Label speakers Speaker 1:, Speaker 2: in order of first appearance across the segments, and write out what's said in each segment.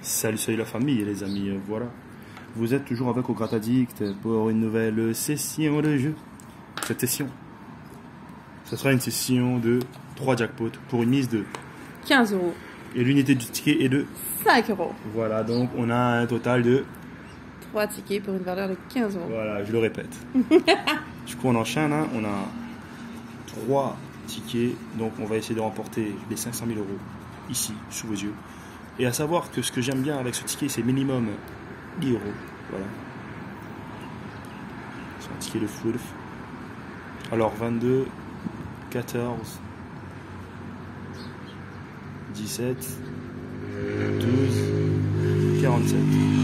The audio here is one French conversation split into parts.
Speaker 1: Salut la famille les amis, voilà. Vous êtes toujours avec au Gratte Addict pour une nouvelle session de jeu. Cette session, ce sera une session de 3 jackpots pour une mise de
Speaker 2: 15 euros.
Speaker 1: Et l'unité du ticket est de
Speaker 2: 5 euros.
Speaker 1: Voilà, donc on a un total de
Speaker 2: 3 tickets pour une valeur de 15 euros.
Speaker 1: Voilà, je le répète. Du coup on enchaîne, hein. On a 3 tickets, donc on va essayer de remporter les 500 000 euros ici, sous vos yeux. Et à savoir que ce que j'aime bien avec ce ticket, c'est minimum 10 euros. Voilà. C'est un ticket de fou. Alors 22, 14, 17, 12, 47,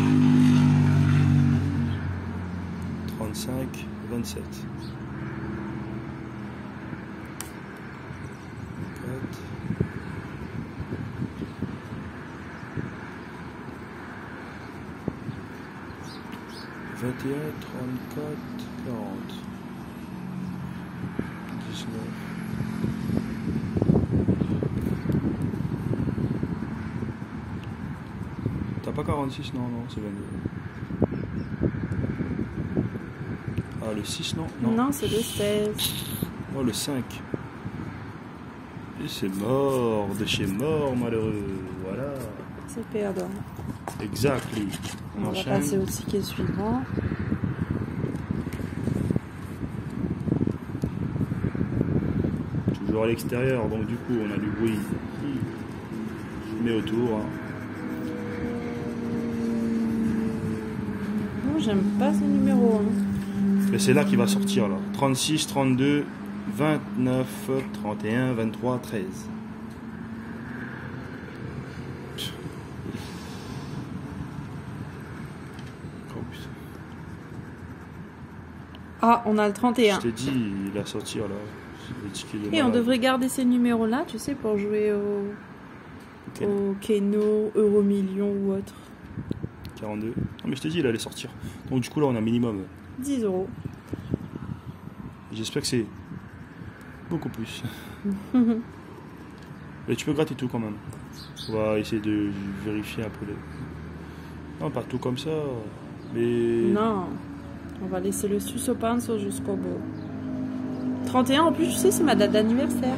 Speaker 1: 35, 27. 21, 34, 40, 19. T'as pas 46? Non, c'est 22. Ah, le 6, non?
Speaker 2: Non, c'est le 16.
Speaker 1: Oh, le 5. Et c'est mort, de chez mort, malheureux. Voilà.
Speaker 2: C'est perdant.
Speaker 1: Exactly.
Speaker 2: On va passer au ticket suivant.
Speaker 1: Toujours à l'extérieur, donc du coup on a du bruit mais autour. Hein.
Speaker 2: Non, j'aime pas ce numéro. Hein.
Speaker 1: Mais c'est là qu'il va sortir là. 36, 32, 29, 31, 23, 13.
Speaker 2: Ah, on a le 31.
Speaker 1: Je t'ai dit, il va sortir là.
Speaker 2: Et on devrait garder ces numéros-là, tu sais, pour jouer au Keno, Euro Million ou autre.
Speaker 1: 42. Non, mais je t'ai dit, il allait sortir. Donc, du coup, là, on a minimum
Speaker 2: 10 euros.
Speaker 1: J'espère que c'est beaucoup plus. Mais tu peux gratter tout quand même. On va essayer de vérifier un peu les. Non, pas tout comme ça. Mais.
Speaker 2: Non. On va laisser le suspense jusqu'au bout. 31 en plus, tu sais, c'est ma date d'anniversaire.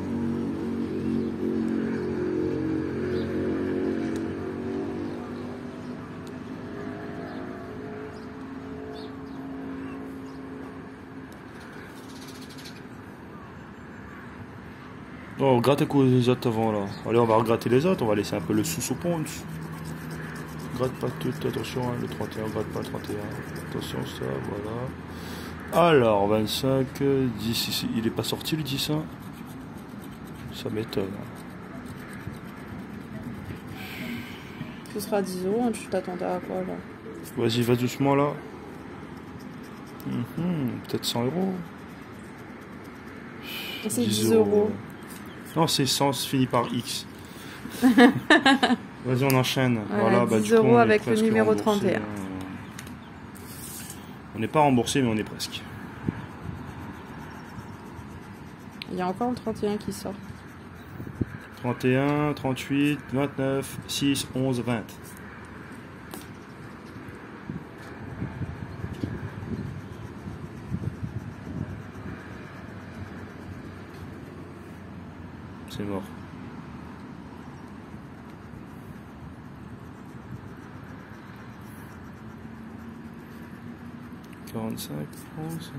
Speaker 1: Oh, gratte les autres avant là. Allez, on va regratter les autres, on va laisser un peu le sous-ponce. Gratte pas tout, attention, hein, le 31, gratte pas le 31. Attention, ça, voilà. Alors, 25, 10 ici. Il est pas sorti le 10, hein. Ça m'étonne.
Speaker 2: Ce sera 10 euros, hein, tu t'attendais à quoi là?
Speaker 1: Vas-y, va doucement là. Peut-être 100 euros.
Speaker 2: C'est 10 euros.
Speaker 1: Non, c'est 100, fini par X. Vas-y, on enchaîne.
Speaker 2: Voilà, 10 euros avec le numéro 31.
Speaker 1: On n'est pas remboursé, mais on est presque.
Speaker 2: Il y a encore le 31 qui sort.
Speaker 1: 31, 38, 29, 6, 11, 20. C'est mort. « 45, 11, 113. »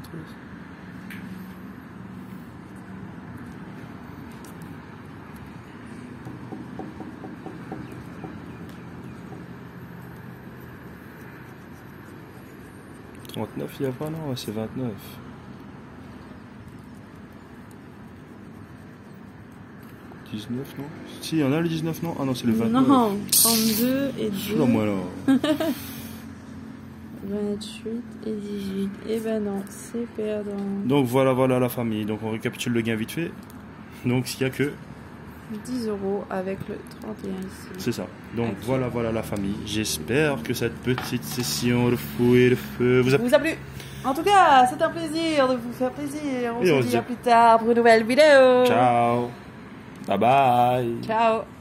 Speaker 1: « 39, il n'y a pas, non, c'est 29. « 19, non? Si, il y en a le 19, non? Ah non, c'est le 29.
Speaker 2: Non, 32 et 2.
Speaker 1: Moi là.
Speaker 2: 28 et 18. Eh ben non, c'est perdant.
Speaker 1: Donc voilà la famille. Donc on récapitule le gain vite fait. Donc il n'y a que
Speaker 2: 10 euros avec le 31 ici.
Speaker 1: C'est ça. Donc voilà la famille. J'espère que cette petite session de fou et de feu vous a plu.
Speaker 2: En tout cas, c'est un plaisir de vous faire plaisir. On se dit à plus tard pour une nouvelle vidéo.
Speaker 1: Ciao. Bye bye.
Speaker 2: Ciao.